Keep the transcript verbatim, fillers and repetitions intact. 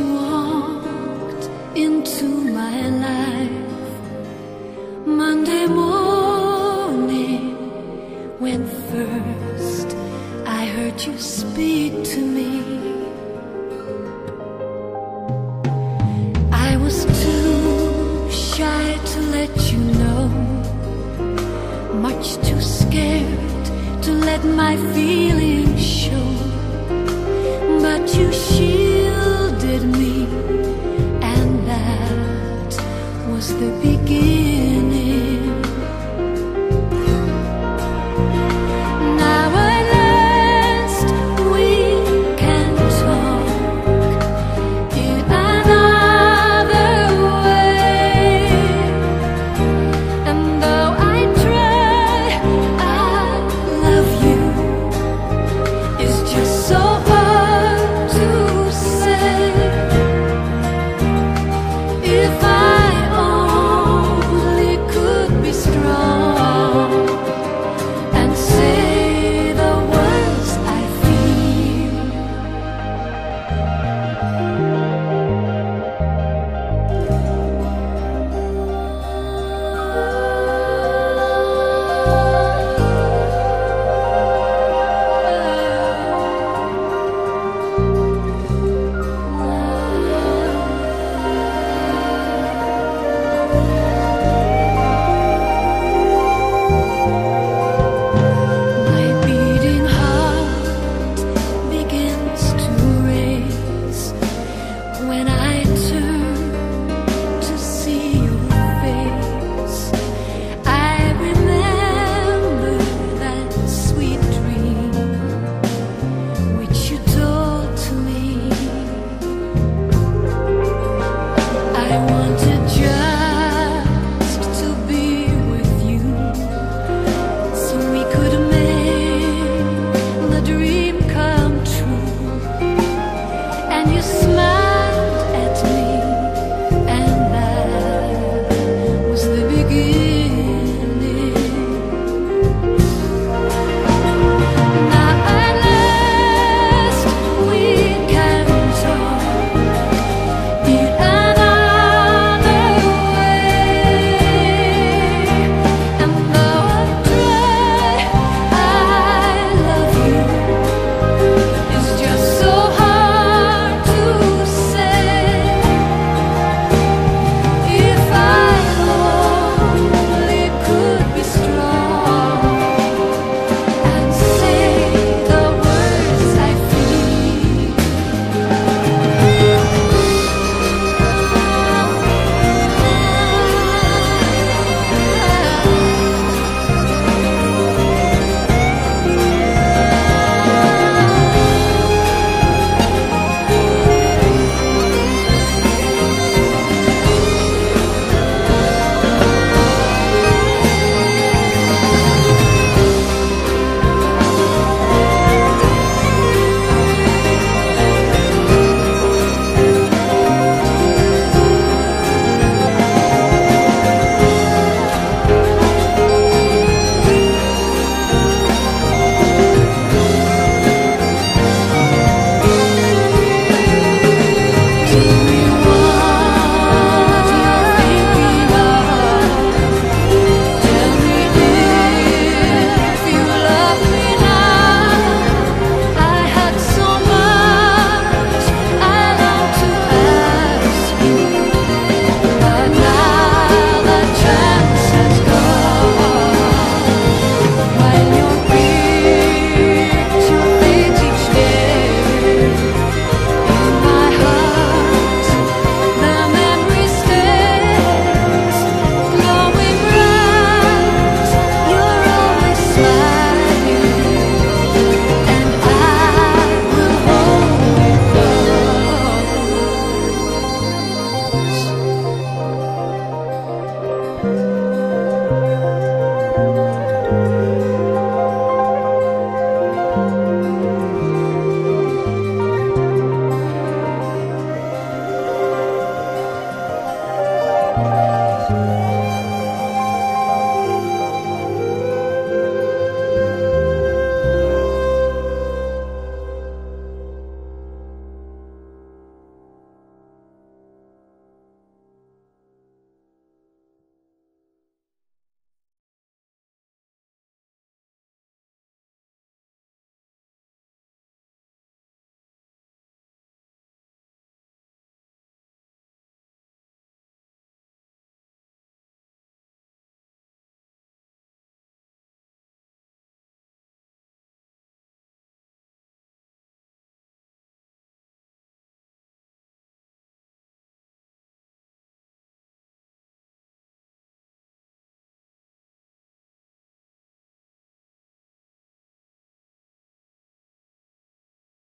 walked into my life Monday morning, when first I heard you speak to me. I was too shy to let you know, much too scared to let my feelings show, but you shielded me, and that was the beginning. Now at last we can talk in another way, and though I try, I love you, it's just so hard to say. If I only could be strong and say the words I feel. My beating heart begins to race when I